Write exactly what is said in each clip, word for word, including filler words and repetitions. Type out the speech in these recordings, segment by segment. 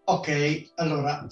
Ok, allora,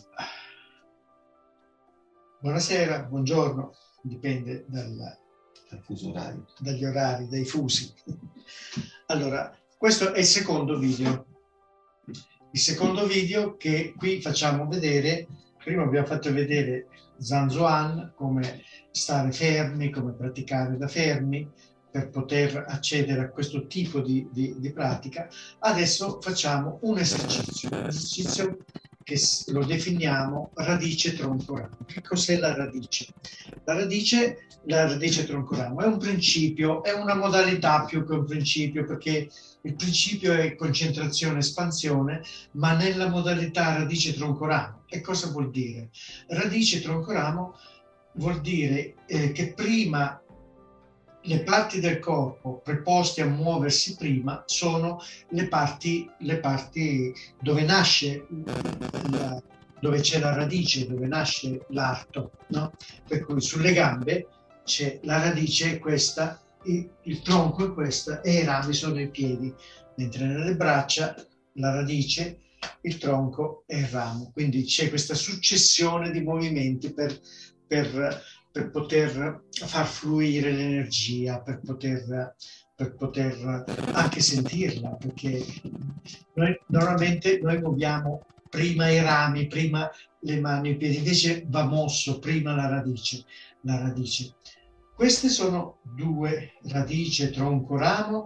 buonasera, buongiorno, dipende dal, dal fuso orario. dagli orari, dai fusi. Allora, questo è il secondo video. Il secondo video che qui facciamo vedere, prima abbiamo fatto vedere Zanzuan, come stare fermi, come praticare da fermi, per poter accedere a questo tipo di, di, di pratica. Adesso facciamo un esercizio, un esercizio che lo definiamo radice tronco ramo. Che cos'è la radice? La radice, la radice tronco ramo è un principio, è una modalità più che un principio, perché il principio è concentrazione espansione, ma nella modalità radice tronco ramo. E cosa vuol dire? Radice tronco ramo vuol dire eh, che prima le parti del corpo preposte a muoversi prima sono le parti, le parti dove nasce la, dove c'è la radice, dove nasce l'arto, no? Per cui sulle gambe c'è la radice è questa, il, il tronco è questa e i rami sono i piedi, mentre nelle braccia la radice, il tronco e il ramo. Quindi c'è questa successione di movimenti per, per per poter far fluire l'energia, per poter, per poter anche sentirla, perché noi normalmente noi muoviamo prima i rami, prima le mani e i piedi, invece va mosso prima la radice, la radice. Queste sono due, radice, tronco, ramo,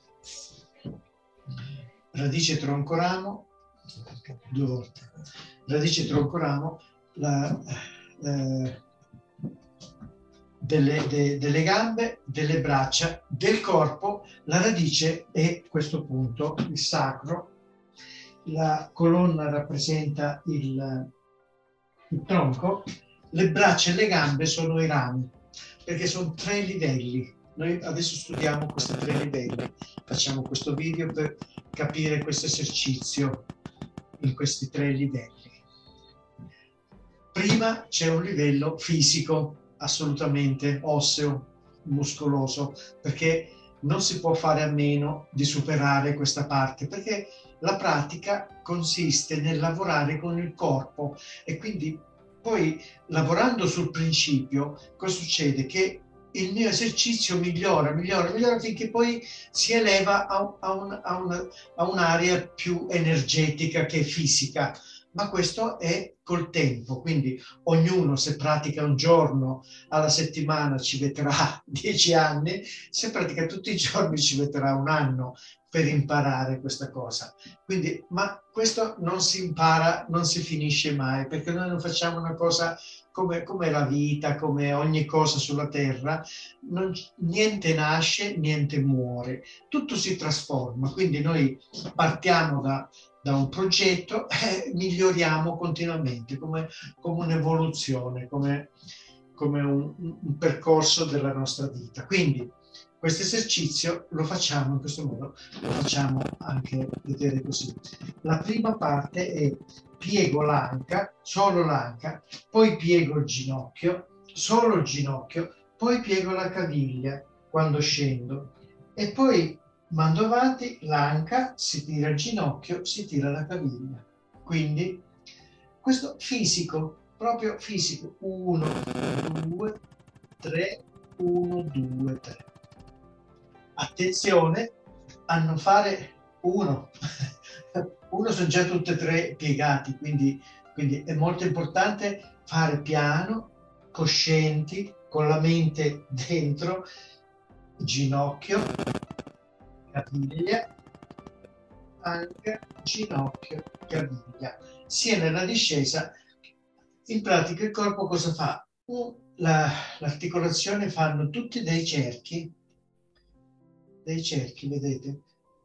radice, tronco, ramo, due volte, radice, tronco, ramo, la, eh, Delle, de, delle gambe, delle braccia, del corpo. La radice è questo punto, il sacro, la colonna rappresenta il, il tronco, le braccia e le gambe sono i rami, perché sono tre livelli. Noi adesso studiamo questi tre livelli, facciamo questo video per capire questo esercizio in questi tre livelli. Prima c'è un livello fisico, assolutamente osseo, muscoloso, perché non si può fare a meno di superare questa parte, perché la pratica consiste nel lavorare con il corpo e quindi poi lavorando sul principio cosa succede? Che il mio esercizio migliora, migliora, migliora finché poi si eleva a, a, un, a, una, a un'area più energetica che fisica. Ma questo è col tempo, quindi ognuno se pratica un giorno alla settimana ci metterà dieci anni, se pratica tutti i giorni ci metterà un anno per imparare questa cosa. Quindi, ma questo non si impara, non si finisce mai, perché noi non facciamo una cosa come, come la vita, come ogni cosa sulla terra, non, niente nasce, niente muore, tutto si trasforma, quindi noi partiamo da da un progetto e eh, miglioriamo continuamente come, come un'evoluzione, come, come un, un percorso della nostra vita. Quindi questo esercizio lo facciamo in questo modo, lo facciamo anche vedere così. La prima parte è piego l'anca, solo l'anca, poi piego il ginocchio, solo il ginocchio, poi piego la caviglia quando scendo e poi mando avanti l'anca, si tira il ginocchio, si tira la caviglia. Quindi questo fisico, proprio fisico, uno, due, tre, uno, due, tre. Attenzione a non fare uno, uno sono già tutti e tre piegati, quindi, quindi è molto importante fare piano, coscienti, con la mente dentro, ginocchio, caviglia, anca, ginocchio, caviglia. Sia nella discesa, in pratica il corpo cosa fa? La, l'articolazione fanno tutti dei cerchi, dei cerchi, vedete?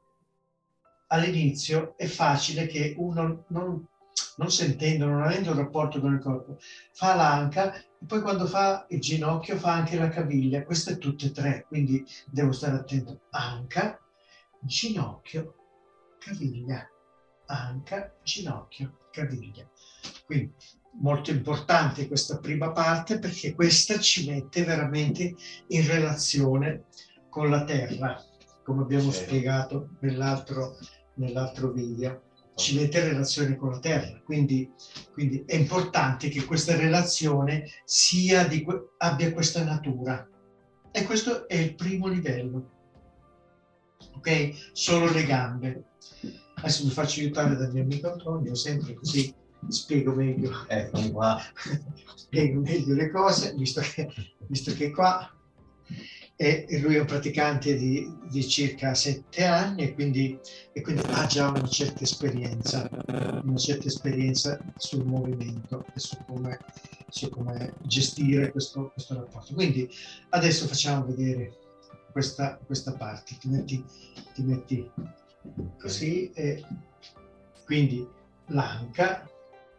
All'inizio è facile che uno non, non sentendo, non avendo un rapporto con il corpo, fa l'anca e poi quando fa il ginocchio fa anche la caviglia. Queste tutte e tre, quindi devo stare attento. Anca, ginocchio, caviglia, anca, ginocchio, caviglia. Quindi molto importante questa prima parte perché questa ci mette veramente in relazione con la terra, come abbiamo Sì. spiegato nell'altro, nell'altro video. ci mette in relazione con la terra, quindi, quindi è importante che questa relazione sia di, abbia questa natura. E questo è il primo livello, ok? Solo le gambe. Adesso mi faccio aiutare dal mio amico Antonio, sempre così spiego meglio, ecco qua. spiego meglio le cose, visto che, visto che qua e, e lui è un praticante di, di circa sette anni e quindi, e quindi ha già una certa esperienza, una certa esperienza sul movimento e su come, su come gestire questo, questo rapporto. Quindi adesso facciamo vedere questa, questa parte, ti metti, ti metti così e quindi l'anca,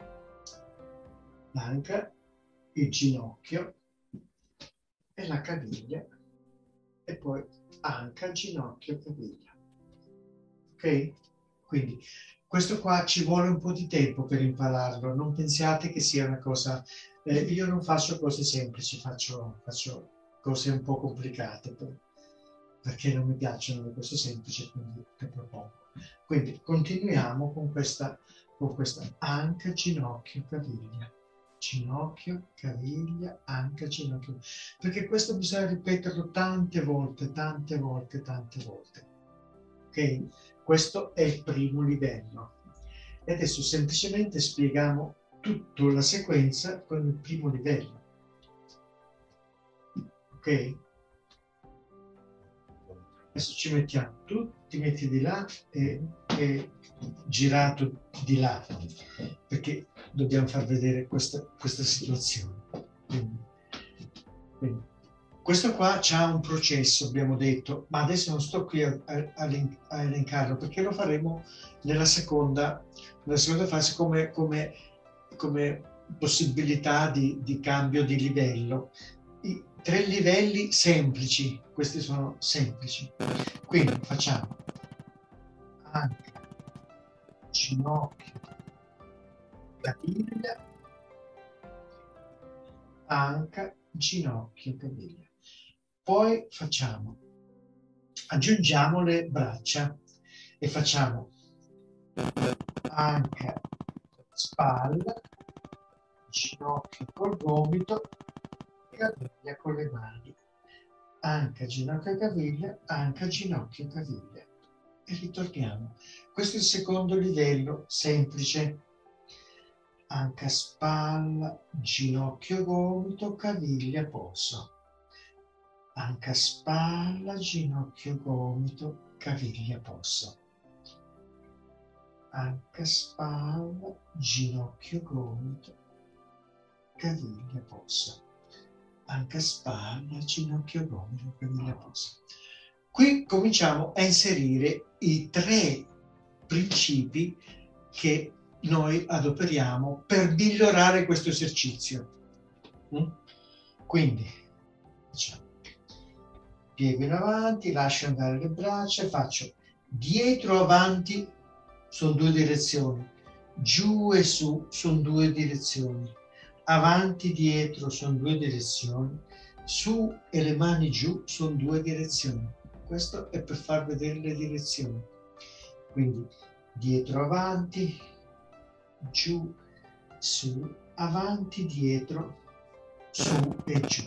l'anca, il ginocchio e la caviglia e poi anca, ginocchio, caviglia. Ok? Quindi questo qua ci vuole un po' di tempo per impararlo, non pensiate che sia una cosa... Eh, io non faccio cose semplici, faccio, faccio cose un po' complicate per, perché non mi piacciono le cose semplici, quindi te propongo. Quindi continuiamo con questa, con questa anca, ginocchio, caviglia. Ginocchio, caviglia, anca, ginocchio. Perché questo bisogna ripeterlo tante volte, tante volte, tante volte. Ok? Questo è il primo livello. E adesso semplicemente spieghiamo tutta la sequenza con il primo livello. Ok? Adesso ci mettiamo, tu ti metti di là e, e girato di là, perché dobbiamo far vedere questa, questa situazione. Quindi, quindi, questo qua c'ha un processo, abbiamo detto, ma adesso non sto qui a, a, a elencarlo, perché lo faremo nella seconda, nella seconda fase come, come, come possibilità di, di cambio di livello. I tre livelli semplici, questi sono semplici. Quindi facciamo anche ginocchio, caviglia, anca, ginocchio, caviglia. Poi facciamo, aggiungiamo le braccia e facciamo anca, spalla, ginocchio col gomito, caviglia con le mani. Anca, ginocchio, caviglia, anca, ginocchio, caviglia. E ritorniamo. Questo è il secondo livello, semplice. Anca, spalla, ginocchio, gomito, caviglia, polso. Anca, spalla, ginocchio, gomito, caviglia, polso. Anca, spalla, ginocchio, gomito, caviglia, polso. Anca, spalla, ginocchio, gomito, caviglia, polso. Qui cominciamo a inserire i tre principi che noi adoperiamo per migliorare questo esercizio. Quindi facciamo piego in avanti, lascio andare le braccia, faccio dietro, avanti, sono due direzioni, giù e su sono due direzioni, avanti, dietro sono due direzioni, su e le mani giù sono due direzioni. Questo è per far vedere le direzioni. Quindi dietro, avanti, giù, su, avanti, dietro, su e giù.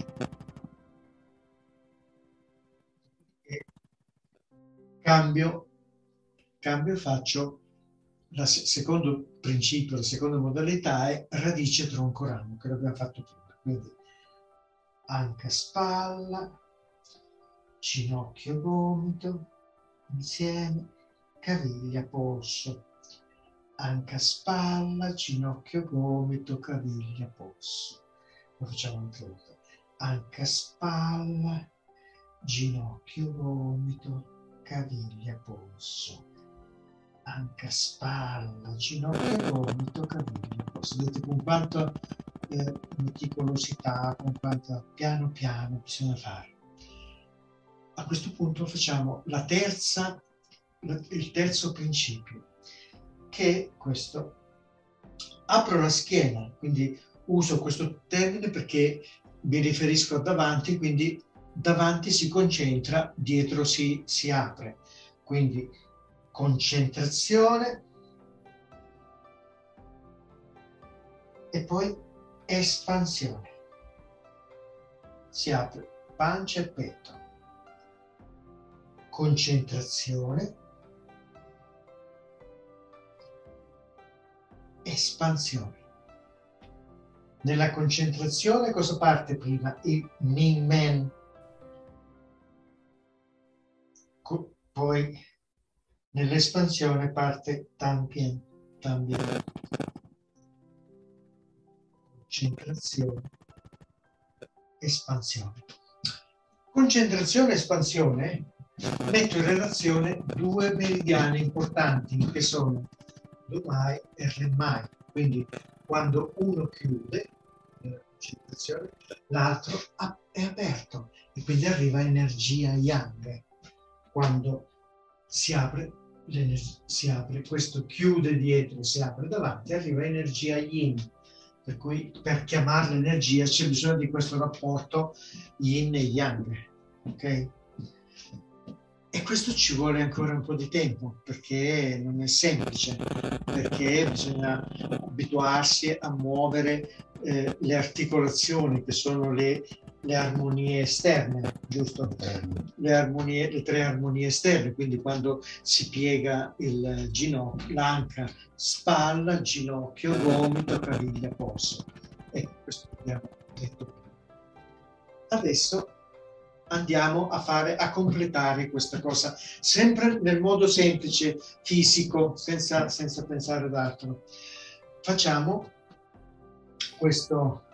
E cambio, cambio faccio, il secondo principio, la seconda modalità è radice, tronco, ramo, che l'abbiamo fatto prima. Quindi anca, spalla, ginocchio, gomito, insieme, caviglia, polso, anca, spalla, ginocchio, gomito, caviglia, polso. Lo facciamo un'altra volta. Anca, spalla, ginocchio, gomito, caviglia, polso. Anca, spalla, ginocchio, gomito, caviglia, polso. Vedete con quanta eh, meticolosità, con quanta piano piano bisogna fare. A questo punto facciamo la terza, il terzo principio, che è questo. Apro la schiena, quindi uso questo termine perché mi riferisco a davanti, quindi davanti si concentra, dietro si, si apre. Quindi concentrazione, e poi espansione. Si apre pancia e petto. Concentrazione, espansione. Nella concentrazione cosa parte prima? Il Ming Men. Poi nell'espansione parte Tampien, Tampien. Concentrazione, espansione. Concentrazione e espansione metto in relazione due meridiani importanti che sono Dumai e Renmai. Quindi quando uno chiude nella concentrazione, l'altro è aperto e quindi arriva energia yang. Quando si apre, si apre, questo chiude dietro, si apre davanti, arriva energia yin. Per cui per chiamarla energia c'è bisogno di questo rapporto yin e yang, ok? E questo ci vuole ancora un po' di tempo, perché non è semplice, perché bisogna abituarsi a muovere eh, le articolazioni, che sono le, le armonie esterne, giusto? Le, armonie, le tre armonie esterne, quindi quando si piega il ginocchio, l'anca, spalla, ginocchio, gomito, caviglia, polso. Ecco, questo abbiamo detto. Adesso andiamo a fare, a completare questa cosa, sempre nel modo semplice, fisico, senza, senza pensare ad altro. Facciamo questo.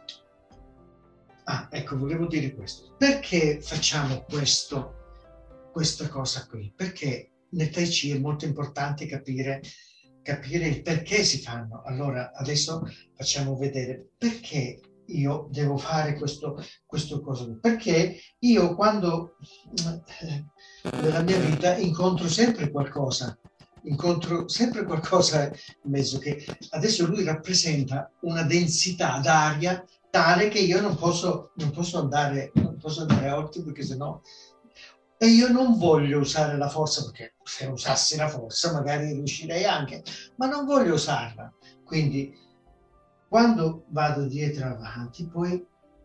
Ah, ecco, volevo dire questo. Perché facciamo questo, questa cosa qui? Perché nel Tai Chi è molto importante capire, capire il perché si fanno. Allora, adesso facciamo vedere perché io devo fare questo, questo cosa. Perché io quando eh, nella mia vita incontro sempre qualcosa, incontro sempre qualcosa in mezzo che adesso lui rappresenta una densità d'aria tale che io non posso, non posso andare, non posso andare oltre, perché sennò. E io non voglio usare la forza, perché se usassi la forza magari riuscirei anche, ma non voglio usarla. Quindi quando vado dietro e avanti, poi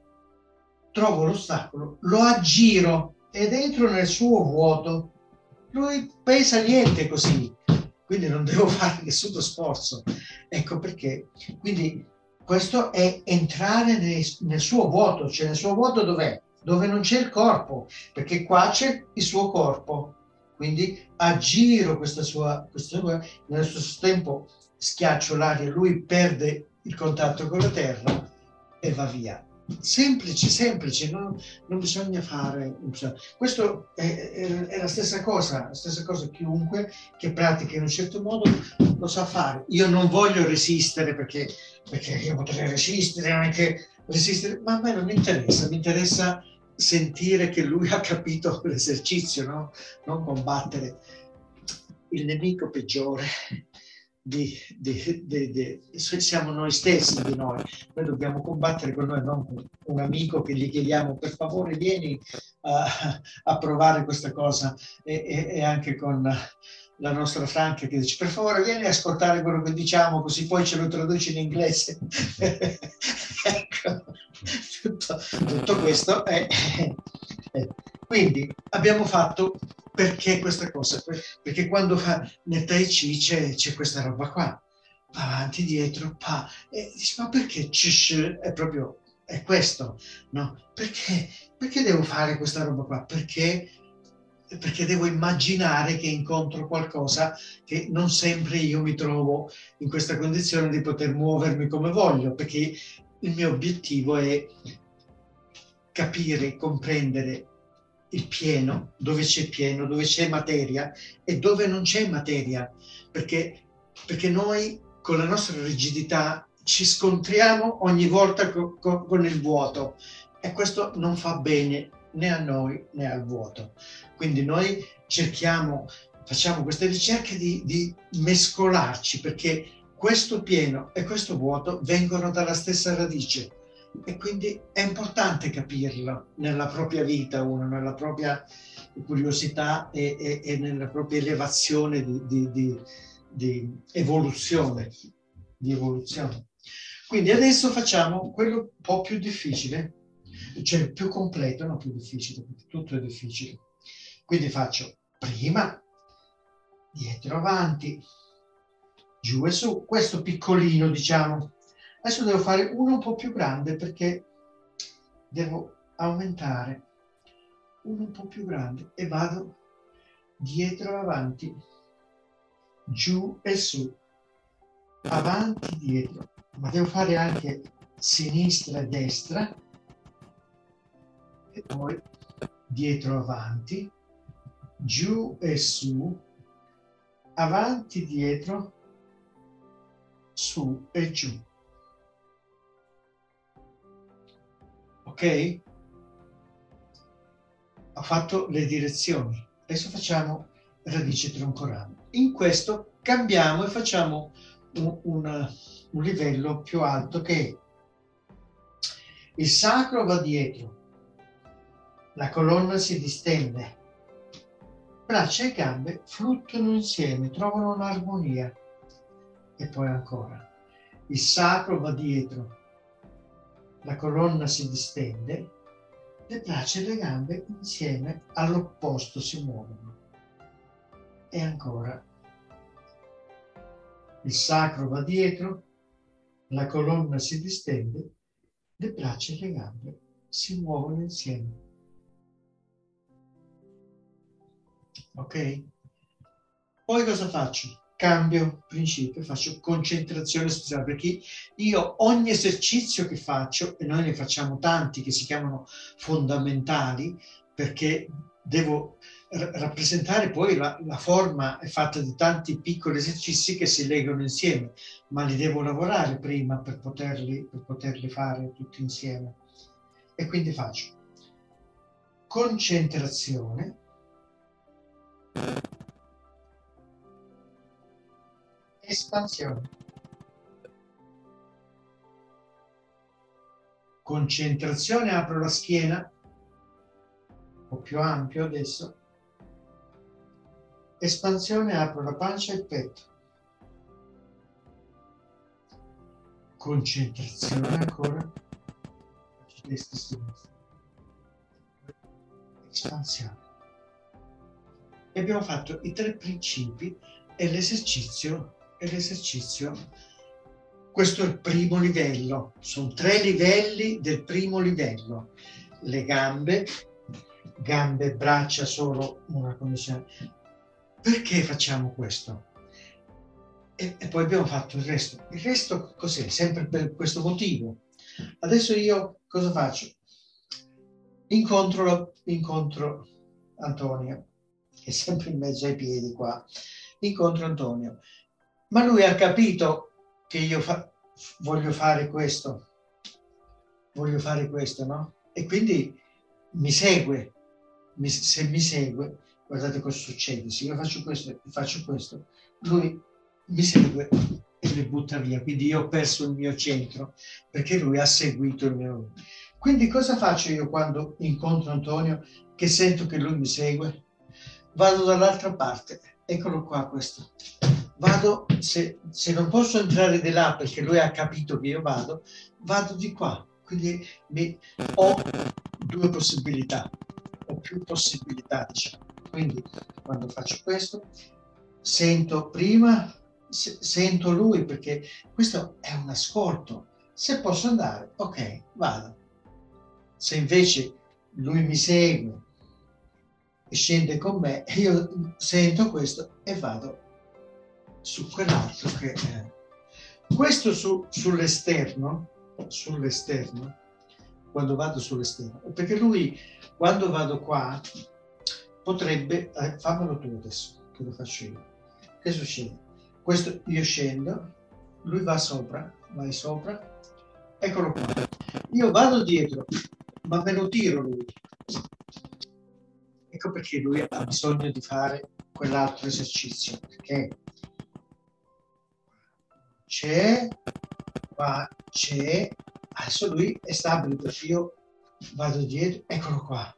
trovo l'ostacolo, lo aggiro ed entro nel suo vuoto. Lui pesa niente così, quindi non devo fare nessuno sforzo. Ecco perché. Quindi questo è entrare nel, nel suo vuoto. Cioè nel suo vuoto dov'è? Dove non c'è il corpo, perché qua c'è il suo corpo. Quindi aggiro questa sua, questa sua, nello stesso tempo schiaccio l'aria, lui perde il contatto con la terra e va via. Semplice, semplice, non, non bisogna fare. Questo è, è, è la stessa cosa, la stessa cosa chiunque che pratica in un certo modo lo sa fare. Io non voglio resistere perché, perché io potrei resistere, anche resistere, ma a me non mi interessa, mi interessa sentire che lui ha capito l'esercizio, no? Non combattere. Il nemico peggiore Di, di, di, di, siamo noi stessi di noi, noi dobbiamo combattere con noi, non con un amico che gli chiediamo per favore vieni a, a provare questa cosa e, e, e anche con la nostra Franca che dice per favore vieni a ascoltare quello che diciamo così poi ce lo traduci in inglese. Ecco, tutto, tutto questo è, è. Quindi abbiamo fatto. Perché questa cosa? Perché quando fa nel Tai Chi c'è, c'è questa roba qua, avanti, dietro, pa, e dici, ma perché Cish è proprio, è questo, no? Perché, perché devo fare questa roba qua? Perché, perché devo immaginare che incontro qualcosa che non sempre io mi trovo in questa condizione di poter muovermi come voglio, perché il mio obiettivo è capire, comprendere il pieno, dove c'è pieno, dove c'è materia e dove non c'è materia, perché, perché noi con la nostra rigidità ci scontriamo ogni volta co, co, con il vuoto e questo non fa bene né a noi né al vuoto. Quindi noi cerchiamo, facciamo queste ricerche di, di mescolarci perché questo pieno e questo vuoto vengono dalla stessa radice. E quindi è importante capirlo nella propria vita, uno, nella propria curiosità e, e, e nella propria elevazione di, di, di, di evoluzione. Di evoluzione. Quindi adesso facciamo quello un po' più difficile, cioè più completo, non più difficile, perché tutto è difficile. Quindi faccio prima, dietro, avanti, giù e su, questo piccolino, diciamo. Adesso devo fare uno un po' più grande perché devo aumentare uno un po' più grande e vado dietro, avanti, giù e su, avanti, dietro, ma devo fare anche sinistra e destra e poi dietro, avanti, giù e su, avanti, dietro, su e giù. Ok? Ho fatto le direzioni. Adesso facciamo radice tronco ramo. In questo cambiamo e facciamo un, un, un livello più alto che il sacro va dietro, la colonna si distende, braccia e gambe fluttuano insieme, trovano un'armonia. E poi ancora, il sacro va dietro, la colonna si distende, le braccia e le gambe insieme all'opposto si muovono. E ancora, il sacro va dietro, la colonna si distende, le braccia e le gambe si muovono insieme. Ok? Poi cosa faccio? Cambio principio, faccio concentrazione speciale, perché io ogni esercizio che faccio, e noi ne facciamo tanti che si chiamano fondamentali, perché devo rappresentare poi la, la forma è fatta di tanti piccoli esercizi che si legano insieme, ma li devo lavorare prima per poterli, per poterli fare tutti insieme. E quindi faccio concentrazione, espansione, concentrazione, apro la schiena, un po' più ampio adesso, espansione, apro la pancia e il petto, concentrazione ancora, destra e sinistra, espansione. E abbiamo fatto i tre principi e l'esercizio, e l'esercizio, questo è il primo livello, sono tre livelli del primo livello, le gambe, gambe e braccia solo una connessione. Perché facciamo questo? E, e poi abbiamo fatto il resto. Il resto cos'è? Sempre per questo motivo. Adesso io cosa faccio? Incontro, incontro Antonio, che è sempre in mezzo ai piedi qua. Incontro Antonio. Ma lui ha capito che io fa, voglio fare questo. Voglio fare questo, no? E quindi mi segue. Mi, se mi segue, guardate cosa succede. Se io faccio questo e faccio questo, lui mi segue e mi butta via. Quindi io ho perso il mio centro perché lui ha seguito il mio. Quindi cosa faccio io quando incontro Antonio che sento che lui mi segue? Vado dall'altra parte. Eccolo qua questo. Vado, se, se non posso entrare di là perché lui ha capito che io vado, vado di qua. Quindi mi, ho due possibilità, ho più possibilità, diciamo. Quindi quando faccio questo, sento prima, se, sento lui perché questo è un ascolto. Se posso andare, ok, vado. Se invece lui mi segue e scende con me, io sento questo e vado su quell'altro che è. Questo su, sull'esterno, sull'esterno, quando vado sull'esterno, perché lui, quando vado qua, potrebbe, eh, fammelo tu adesso, che lo faccio io. Che succede? Questo io scendo, lui va sopra, vai sopra, eccolo qua. Io vado dietro, ma me lo tiro lui. Ecco perché lui ha bisogno di fare quell'altro esercizio, perché c'è, qua c'è, adesso lui è stabile perché io vado dietro, eccolo qua.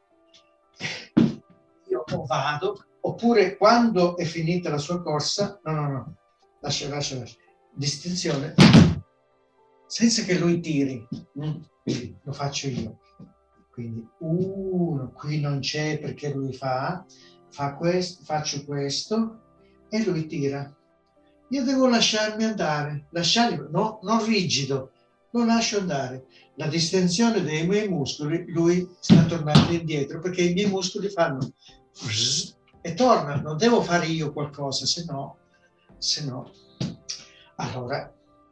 Io vado, oppure quando è finita la sua corsa, no, no, no, lascia, lascia, lascia, distinzione, senza che lui tiri. Mm? Lo faccio io. Quindi uno, qui non c'è perché lui fa, fa questo, faccio questo e lui tira. Io devo lasciarmi andare, lasciarmi, no, non rigido, lo lascio andare. La distensione dei miei muscoli, lui sta tornando indietro perché i miei muscoli fanno e torna. Non devo fare io qualcosa, se no, se no. Allora,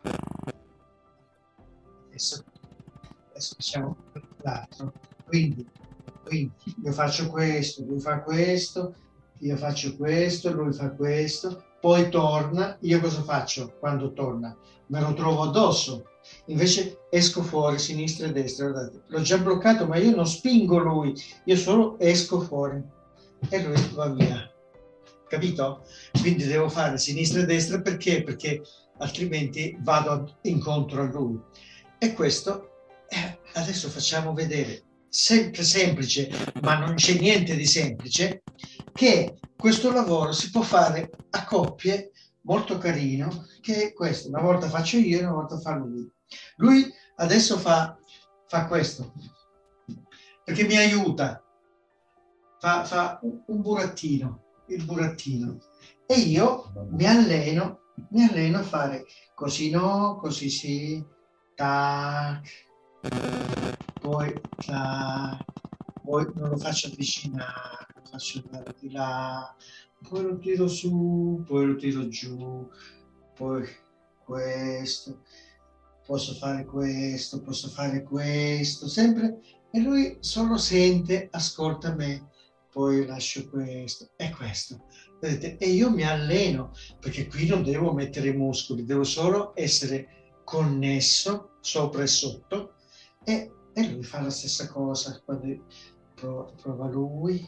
adesso, adesso facciamo l'altro. Quindi, quindi io faccio questo, lui fa questo, io faccio questo, lui fa questo, poi torna, io cosa faccio quando torna? Me lo trovo addosso, invece esco fuori, sinistra e destra, guardate, l'ho già bloccato ma io non spingo lui, io solo esco fuori e lui va via, capito? Quindi devo fare sinistra e destra perché? Perché altrimenti vado incontro a lui. E questo, eh, adesso facciamo vedere, sempre semplice, ma non c'è niente di semplice, che questo lavoro si può fare a coppie, molto carino, che è questo, una volta faccio io e una volta fa lui. Lui adesso fa, fa questo, perché mi aiuta, fa, fa un burattino, il burattino, e io mi alleno, mi alleno a fare così no, così sì, tac, poi tac, poi non lo faccio avvicinare, lo faccio andare di là, poi lo tiro su, poi lo tiro giù, poi questo, posso fare questo, posso fare questo, sempre, e lui solo sente, ascolta me, poi lascio questo e questo. Vedete? E io mi alleno, perché qui non devo mettere i muscoli, devo solo essere connesso sopra e sotto, e, e lui fa la stessa cosa. Quando prova, prova lui,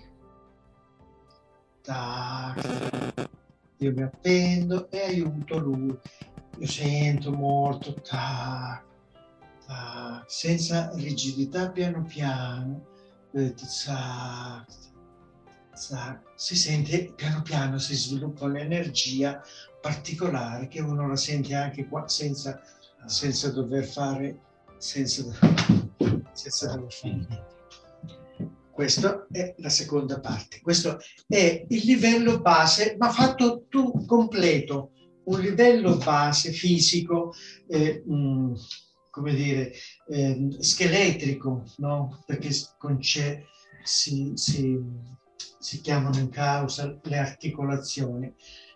tac, io mi appendo e aiuto lui. Io sento molto, tac, tac, senza rigidità, piano piano, vedete, tac, tac, si sente piano piano, si sviluppa un'energia particolare che uno la sente anche qua senza, senza dover fare, senza, senza dover fare niente. Questa è la seconda parte. Questo è il livello base, ma fatto tu completo. Un livello base fisico, eh, mh, come dire, eh, scheletrico, no? Perché con c'è, si, si, si chiamano in causa le articolazioni.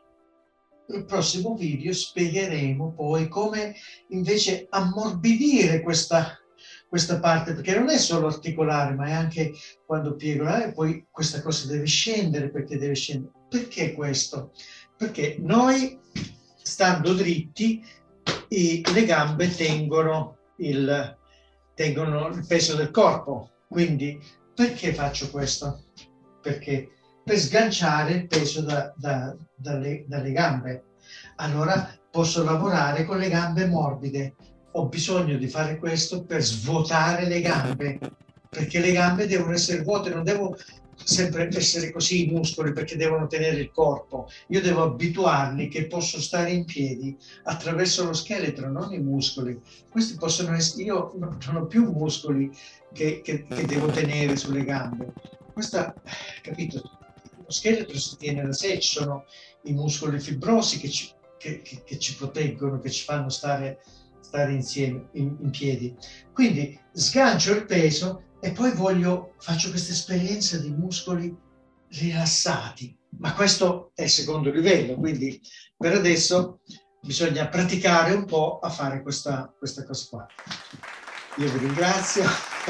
Nel prossimo video spiegheremo poi come invece ammorbidire questa, questa parte, perché non è solo articolare, ma è anche quando piego, e poi questa cosa deve scendere, perché deve scendere. Perché questo? Perché noi, stando dritti, i, le gambe tengono il, tengono il peso del corpo. Quindi, perché faccio questo? Perché per sganciare il peso da, da, dalle, dalle gambe. Allora posso lavorare con le gambe morbide. Ho bisogno di fare questo per svuotare le gambe, perché le gambe devono essere vuote, non devo sempre essere così i muscoli perché devono tenere il corpo. Io devo abituarli che posso stare in piedi attraverso lo scheletro, non i muscoli. Questi possono essere, io non ho più muscoli che, che, che devo tenere sulle gambe. Questa, capito? Lo scheletro si tiene da sé, ci sono i muscoli fibrosi che ci, che, che, che ci proteggono, che ci fanno stare, stare insieme, in, in piedi. Quindi sgancio il peso e poi voglio, faccio questa esperienza di muscoli rilassati. Ma questo è il secondo livello, quindi per adesso bisogna praticare un po' a fare questa, questa cosa qua. Io vi ringrazio.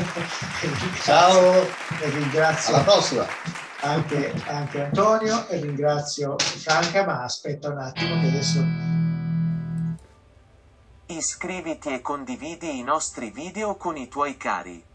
Ciao, e ringrazio alla prossima. Anche, anche Antonio, e ringrazio Franca, ma aspetta un attimo che adesso... Iscriviti e condividi i nostri video con i tuoi cari.